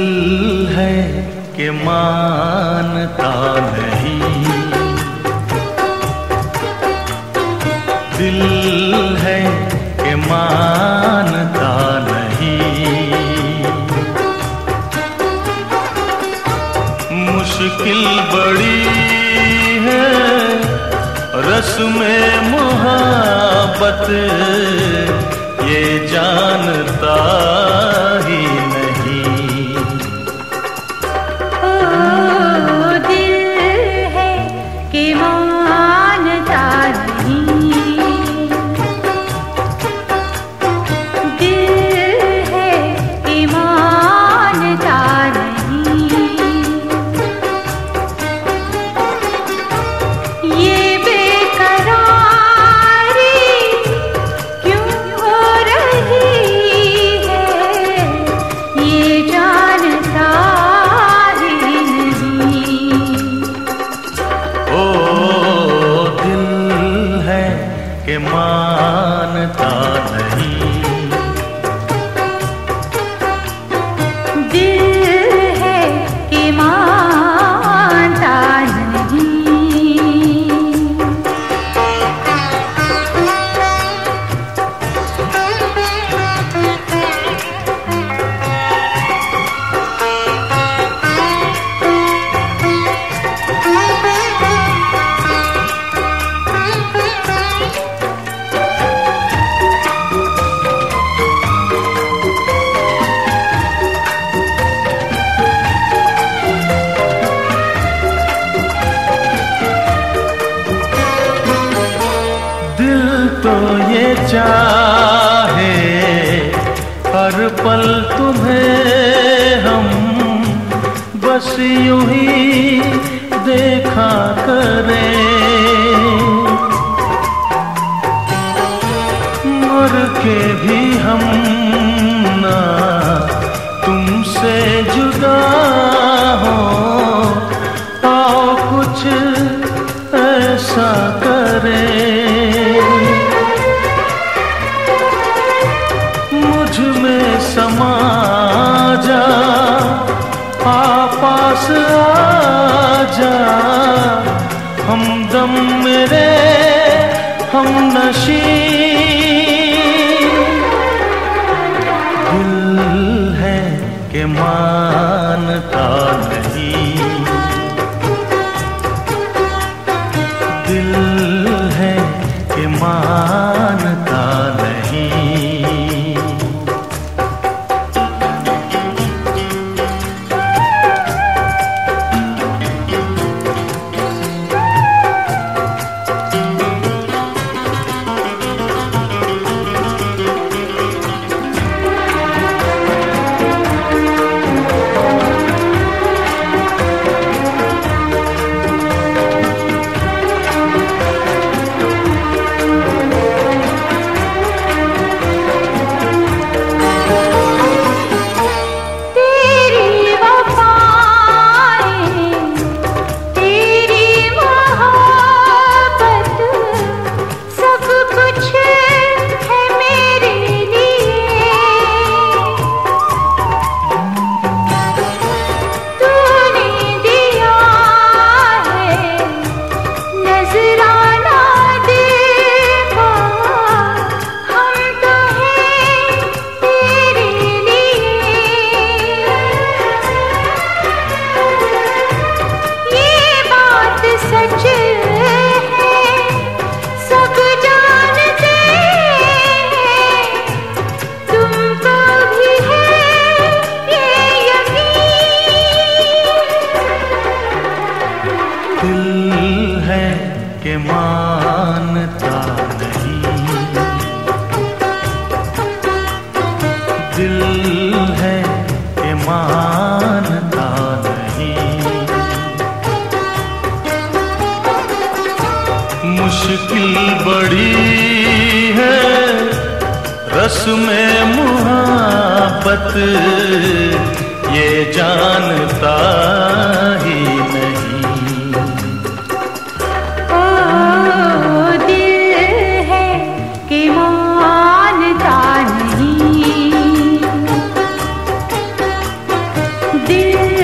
है कि मानता नहीं, दिल है कि मानता नहीं। मुश्किल बड़ी है रस्म मोहब्बत, ये जानता ही नहीं। ओ दिल है कि मानता नहीं, दिल है कि मानता नहीं। ये के मानता नहीं, दिल है कि मानता नहीं। तो ये चाहे हर पल तुम्हें हम बस यूं ही देखा करें, मर के भी हम ना तुमसे जुदा हो। आओ कुछ ऐसा करें, समा जा, पास आ जा, हमदम मेरे हम नशी। दिल है कि मानता नहीं, दिल है कि मानता नहीं। दिल है कि मानता नहीं, दिल है कि मानता नहीं। मुश्किल बड़ी है रस्म मोहब्बत, ये जानता ही नहीं। दिल